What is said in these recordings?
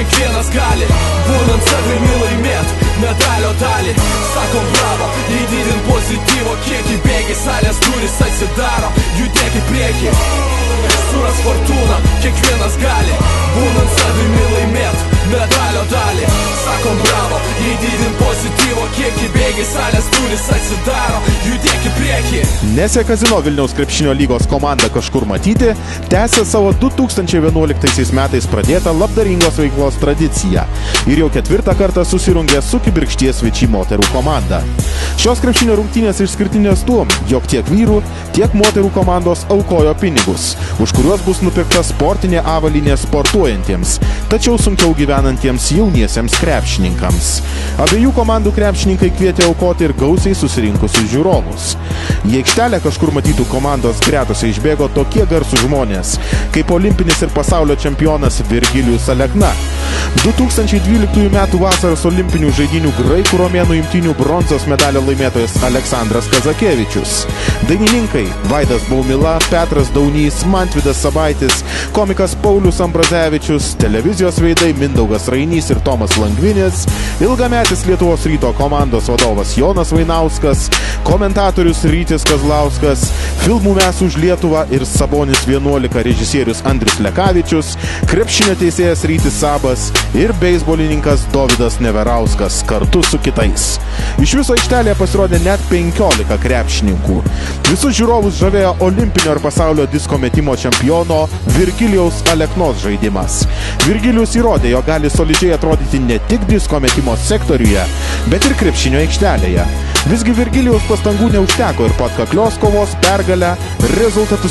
kiekvienas gali, būnant savimi laimėt medalio dalį. Sakom bravo, įdidint pozityvo kiekį, bėgi salės durys atsidaro, judėk į priekį. Suras fortūną, kiekvienas gali, būnant savimi laimėt medalio dalį. Sakom bravo, įdidint pozityvo kiekį, bėgi salės durys atsidaro, judėk į priekį. Nesė Kazino Vilniaus krepšinio lygos komanda Kažkur matyti tęsia savo 2011 metais pradėtą labdaringos veiklos tradiciją ir jau 4. kartą susirungė su Kibirkšties Vičy moterų komanda. Šios krepšinio rungtynės išskirtinės tuom, jog tiek vyrų, tiek moterų komandos aukojo pinigus, už kuriuos bus nupirkta sportinė avalynė sportuojantiems, tačiau sunkiau gyvenantiems jauniesiems krepšininkams. Abiejų komandų krepšininkai kvietė aukoti ir gausiai susirinkusius žiūrovus. Į aikštelę Kažkur matytų komandos gretose išbėgo tokie garsūs žmonės, kaip olimpinis ir pasaulio čempionas Virgilijus Alekna, 2012 metų vasaros olimpinių žaidynių graikų romėnų imtynių bronzos medalio laimėtojas Aleksandras Kazakevičius, dainininkai Vaidas Baumila, Petras Daunys, Mantvydas Sabaitis, komikas Paulius Ambrazevičius, televizijos veidai Mindaugas Rainys ir Tomas Langvinis, ilgametis Lietuvos Ryto komandos vadovas Jonas Vainauskas, komentatorius Rytis Kazlauskas, filmų Mes už Lietuvą ir Sabonis 11 režisierius Andrius Lekavičius, krepšinio teisėjas Rytis Sabas ir beisbolininkas Dovydas Neverauskas kartu su kitais. Iš viso aikštelėje pasirodė net 15 krepšininkų. Visus žiūrovus žavėjo olimpinio ir pasaulio disko metimo čempiono Virgilijaus Aleknos žaidimas. Virgilijus įrodė, jog gali solidžiai atrodyti ne tik disko metimo sektoriuje, bet ir krepšinio aikštelėje. Visgi Virgilijaus pastangų neužteko ir po atkaklios kovos pergalę rezultatu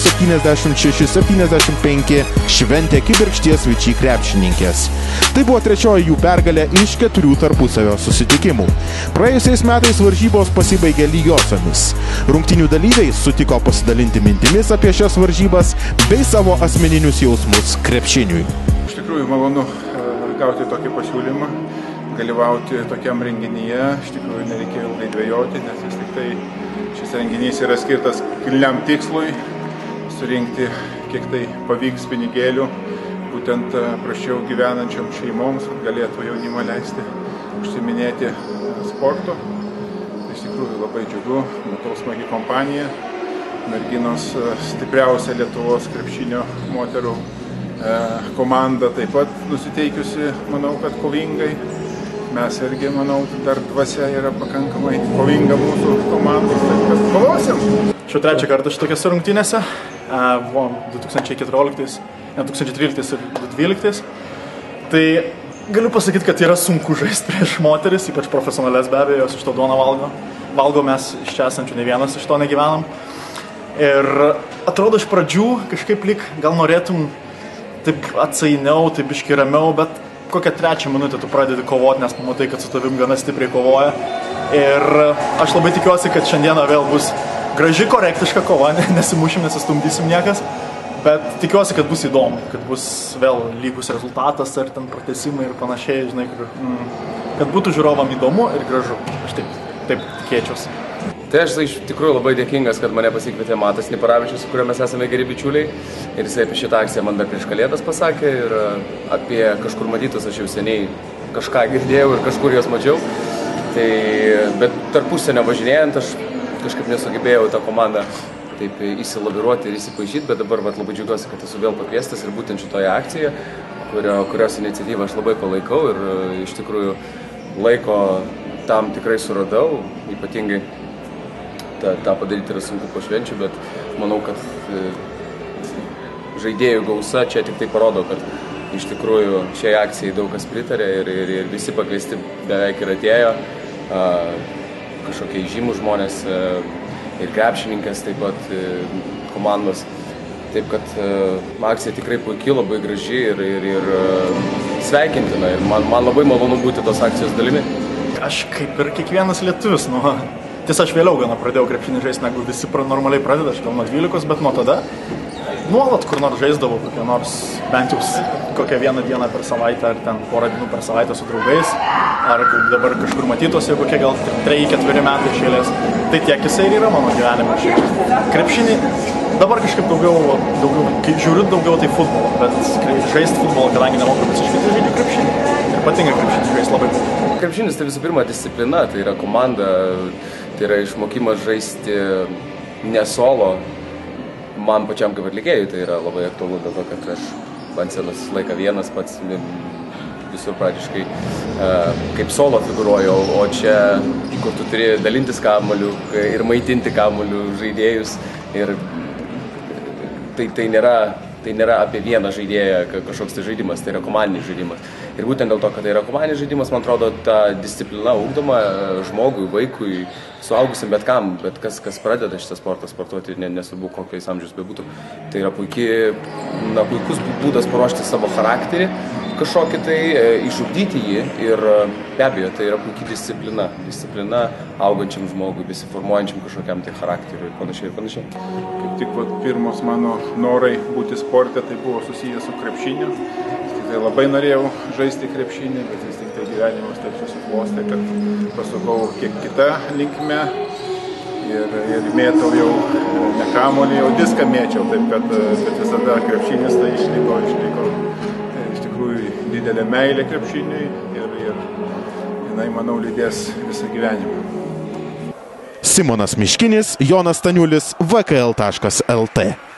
76-75 šventė Kibirkšties Vičy krepšininkės. Tai buvo trečioji jų pergalė iš 4 tarpusavio susitikimų. Praėjusiais metais varžybos pasibaigė lygiosiomis. Rungtynių dalyviai sutiko pasidalinti mintimis apie šias varžybas bei savo asmeninius jausmus krepšiniui. Iš tikrųjų malonu gauti tokį pasiūlymą, dalyvauti tokiam renginyje. Iš tikrųjų nereikėjo ilgai dvejoti, nes vis tik tai šis renginys yra skirtas kilniam tikslui surinkti, kiek tai pavyks pinigėlių, būtent prasčiau gyvenančiom šeimoms, kad galėtų jaunimą leisti užsiminėti sportu. Tai iš tikrųjų labai džiugu, matau smagi kompanija, merginos stipriausia Lietuvos krepšinio moterų komanda taip pat nusiteikusi, manau, kad kovingai. Mes irgi, manau, dar dvasia yra pakankamai kovinga mūsų komandos, taip kad kovosim. Šiuo 3. kartą šitokiose rungtynėse, buvom 2013 ir 2012. Tai galiu pasakyti, kad yra sunku žaisti prieš moteris, ypač profesionalės be abejo, jos iš to duoną valgo, mes iš čia esančių ne vienas iš to negyvenam. Ir atrodo iš pradžių kažkaip lyg gal norėtum taip atsainiau, taip biški ramiau, bet kokią 3 minutę tu pradedi kovoti, nes pamatai, kad su tavim gana stipriai kovoja. Ir aš labai tikiuosi, kad šiandieną vėl bus graži, korektiška kova, nesimušim, nesistumdysim niekas, bet tikiuosi, kad bus įdomu, kad bus vėl lygus rezultatas ar ten pratęsimai ir panašiai, žinai, kad būtų žiūrovam įdomu ir gražu. Aš taip tikėčiausi. Tai aš iš tikrųjų labai dėkingas, kad mane pasikvietė Matas Niparavičius, su kuriuo mes esame geri bičiuliai. Ir jisai apie šitą akciją man dar prieš Kalėdas pasakė ir apie Kažkur matytus aš jau seniai kažką girdėjau ir kažkur juos mačiau. Tai, bet tarp užsienio važinėjant aš kažkaip nesugebėjau tą komandą taip įsilaviruoti ir įsipaišyti, bet dabar labai džiaugiuosi, kad esu vėl pakviestas ir būtent šitoje akcijoje, kurios iniciatyvą aš labai palaikau ir iš tikrųjų laiko tam tikrai suradau, ypatingai tą padaryti yra sunku po švenčių, bet manau, kad žaidėjų gausa čia tik tai parodo, kad iš tikrųjų šiai akcijai daug kas pritarė ir visi pakviesti beveik ir atėjo, kažkokie žymų žmonės ir krepšininkas, taip pat komandos. Taip kad akcija tikrai puikiai, labai graži ir sveikintina ir man labai malonu būti tos akcijos dalimi. Aš kaip ir kiekvienas lietuvis, tiesa, aš vėliau gana pradėjau krepšinį žaisti, negu visi normaliai pradeda, aš gal nuo 12, bet nuo tada nuolat kur nors žaisdavau, kokią nors bent jau kokią vieną dieną per savaitę, ar ten porą dienų per savaitę su draugais, ar dabar kažkur matytose, kokie gal 3-4 metai iš eilės. Tai tiek jisai ir yra mano gyvenime. Krepšinį Dabar kažkaip daugiau, kai žiūriu daugiau tai futbolo, bet žaisti futbolą, kadangi nemoku visiškai, tai žaidžiu krepšinį. Ir patinka krepšinį žaisti labai. Krepšinis tai visų pirma disciplina, tai yra komanda, tai yra išmokimas žaisti ne solo. Man pačiam kaip atlikėjui tai yra labai aktualu dėl to, kad aš ant scenos laiką vienas pats visur praktiškai kaip solo figūruoju, o čia, kur tu turi dalintis kamuoliu ir maitinti kamuoliu žaidėjus. Ir tai nėra apie vieną žaidėją kažkoks tai žaidimas, tai yra komandinis žaidimas. Ir būtent dėl to, kad tai yra komandinis žaidimas, man atrodo, ta disciplina ugdoma žmogui, vaikui, suaugusiam, bet kam, bet kas pradeda šitą sportą sportuoti, nesvarbu kokiais amžius bebūtų. Tai yra puikus būdas paruošti savo charakterį, kažkokį tai, išugdyti jį ir be abejo, tai yra puikiai disciplina augančiam žmogui, besiformuojančiam kažkokiam tai charakteriui ir panašiai. Kaip tik pirmos mano norai būti sporte, tai buvo susijęs su krepšiniu. Tai labai norėjau žaisti krepšinį, bet vis tik tai gyvenimas taip susiklostė, kad pasukau kiek kitą linkme ir mėtau jau ne kamuolį, jau diską mėčiau, taip kad visada krepšinis tai išliko iš tikrųjų didelė meilė krepšiniui ir jinai, manau, lydės visą gyvenimą. Simonas Miškinis, Jonas Staniulis, vkl.lt